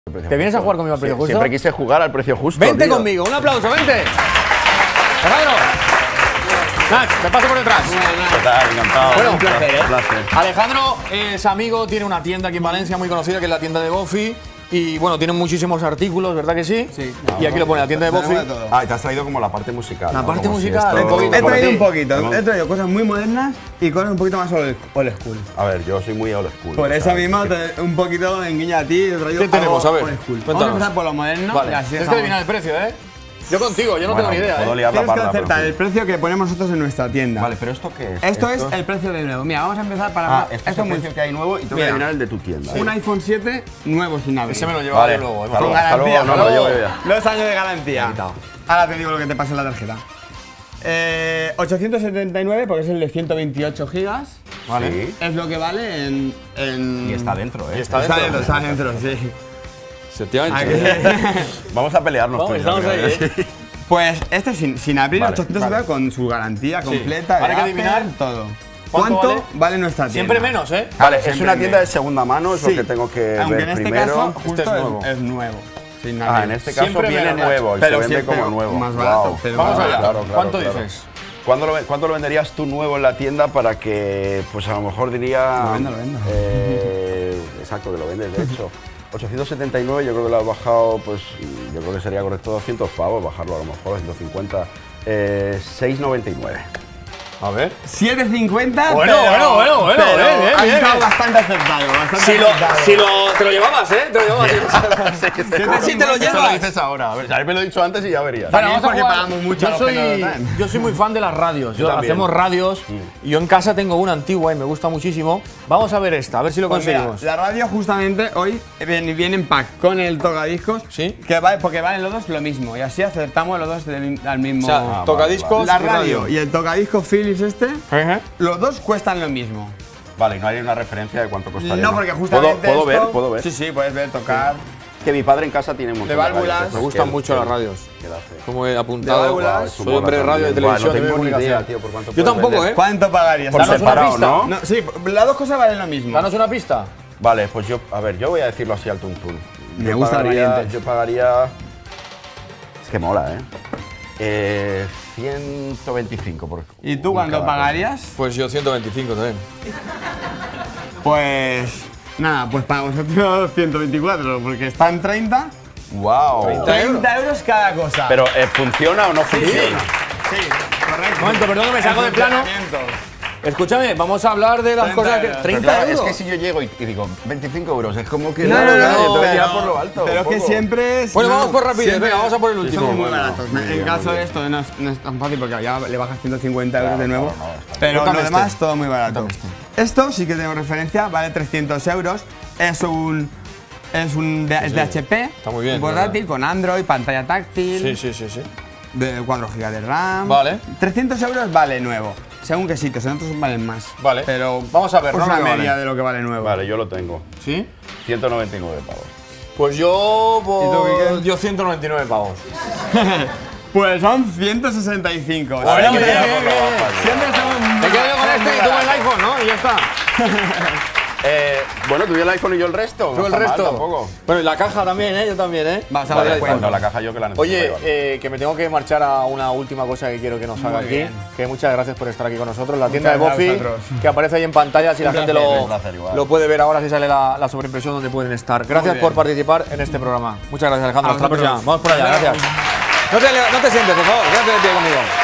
¿Te vienes a jugar conmigo al precio justo? Siempre quise jugar al precio justo. Vente tío. conmigo, un aplauso, vente. Alejandro. Nax, te paso por detrás. ¿Qué tal? Encantado. Bueno, un placer, un placer. Alejandro es amigo, tiene una tienda aquí en Valencia muy conocida que es la tienda de Bofi. Y bueno, tienen muchísimos artículos, ¿verdad que sí? Sí. Y aquí lo pone la tienda de Bofi. Ah, y te has traído como la parte musical. La ¿no? parte Como si musical, esto- un poquito. He Para traído ti. un poquito. He traído cosas muy modernas y cosas un poquito más old school. A ver, yo soy muy old school. Por eso ¿sabes? mismo, un poquito en guiña a ti. He traído ¿Qué tenemos? algo A ver, old school. Vamos a cuéntanos. empezar por lo moderno. Vale, Y así es que dejamos. adivinar el precio, ¿eh? Yo contigo, yo no Bueno, tengo ni idea, puedo ¿eh? liar la Tienes que parda, pero acertar en el fin. precio que ponemos nosotros en nuestra tienda. Vale, pero ¿esto qué es? Esto es el precio de nuevo. Mira, vamos a empezar para. Ah, esto es el precio que hay nuevo y tengo que Mira. adivinar el de tu tienda. Un iPhone 7 nuevo sin abrir. Ese me lo llevaba Vale, yo luego, ¿eh? hasta Con luego, hasta garantía. luego, no, lo llevo yo ya. 2 años de garantía. Quitado. Ahora te digo lo que te pasa en la tarjeta. 879 porque es el de 128 gigas. Vale. Sí. Es lo que vale en. Y está dentro, ¿eh? Y está Está dentro. dentro, está dentro, sí. Efectivamente. Vamos a pelearnos Vamos, tú y yo, estamos creo, ahí, ¿eh? ¿eh? Pues este sin abrir, Vale, 809 con su garantía completa. Ahora hay que de adivinar Apple, todo. ¿cuánto ¿Cuánto vale nuestra tienda? Siempre menos, ¿eh? Vale, es Siempre una tienda menos. de segunda mano, es Sí. lo que tengo que Aunque ver en este primero. caso justo Este es nuevo. es nuevo. Sin Ah, abrir. en este caso Siempre viene menos, nuevo y pero se vende siempre como nuevo. más barato, Wow. pero Vamos más allá. barato. ¿Cuánto dices? ¿Cuándo lo venderías tú nuevo en la tienda para que, pues a lo mejor diría… Lo vendo. Exacto, que lo vendes, de hecho. 879, yo creo que lo has bajado, pues yo creo que sería correcto 200 pavos, bajarlo a lo mejor a 150. 699. A ver. 750. Bueno, pero- bueno, pero bien, has bien, estado bien. bastante acertado. Si te lo llevabas, ¿eh? Te lo llevabas. Casi te lo Eso lo llevas. dices ahora, a ver, haberme lo dicho antes y ya verías. Bueno, También vamos a porque jugar. pagamos mucho a los que no lo traen. Yo soy muy fan de las radios. Yo también. Hacemos radios. Y yo en casa tengo una antigua y me gusta muchísimo. Vamos a ver esta, a ver si lo Pues mira, conseguimos. la radio justamente hoy viene en pack con el tocadiscos. Sí. Que vale, porque valen los dos lo mismo. Y así acertamos los dos al mismo. O sea, tocadiscos la y radio y el tocadiscos Philips Ajá. los dos cuestan lo mismo. Vale, no hay una referencia de cuánto costaría. No, porque justamente. ¿Puedo ver? esto- ¿Puedo ver? Sí, sí, puedes ver, tocar. Que mi padre en casa tiene un montón De válvulas. radios. Me gustan mucho las radios. ¿Qué le hace? Como he apuntado. De válvulas. Eso Soy mola hombre de radio y también. televisión. Buah, no de tengo ni comunicación. idea, tío, por cuánto Yo puedes tampoco, vender. ¿eh? ¿Cuánto pagarías? Por Danos una separado, pista. ¿no? No, sí, las dos cosas valen lo mismo. Danos una pista. Vale, pues yo, a ver, yo voy a decirlo así al tuntún. Me Yo gusta el pagaría- valiente. Yo pagaría… Es que mola, ¿eh? 125 por… ¿Y tú por cuánto cada cosa. pagarías? Pues yo 125 también. Pues. Nada, pues para vosotros 124, porque están 30. ¡Wow! 30 euros cada cosa. Pero, ¿funciona o no funciona? Sí, correcto. Un momento, perdón que me saco de plano. Escúchame, vamos a hablar de las 30 cosas que. euros. 30 Pero claro, euros. es que si yo llego y digo 25 euros, es como que… No, no, yo te voy a pero- tirar por lo alto. Pero es que un poco. siempre es. Bueno, no, vamos por rapidez, siempre venga, vamos a por el último. Son muy Bueno, baratos. muy En bien, caso muy de bien. esto no es tan fácil porque ya le bajas 150 euros Claro, de nuevo. claro, no, está bien. Pero Cuéntame lo demás, este. todo muy barato. Esto sí que tengo referencia, vale 300 euros. Es de HP. Está muy bien, un portátil con Android, pantalla táctil. Sí. De 4 GB de RAM. Vale. 300 euros vale nuevo. Según qué sitios, en otros valen más. Vale. Pero Vamos a ver, es ¿no? una Lo que media vale. de lo que vale nuevo. Vale, yo lo tengo. ¿Sí? 199 pavos. Pues yo. ¿Y tú, Miguel? Yo 199 pavos. Pues son 165. Bueno, Siempre- bien, siempre somos Me quedo yo con este y tú el iPhone, ¿no? Y ya está. Bueno, tú y el iPhone y yo el resto. Tú no el está mal resto. tampoco. Bueno, y la caja también, ¿eh? Yo también, ¿eh? Vas a Vale, ver bueno, cuenta. la caja yo que la necesito. Oye, igual. que me tengo que marchar a una última cosa que quiero que nos haga Muy aquí. bien. Que muchas gracias por estar aquí con nosotros. La tienda de Muchas Bofi, gracias a vosotros. que aparece ahí en pantalla si la gente un placer, igual. lo puede ver ahora si sale la sobreimpresión donde pueden estar. Gracias bien. por participar en este programa. Muchas gracias, Alejandro. A Hasta la próxima. vosotros. Vamos por allá, Nos gracias. vemos. No te sientes, por favor. Quédate de pie conmigo.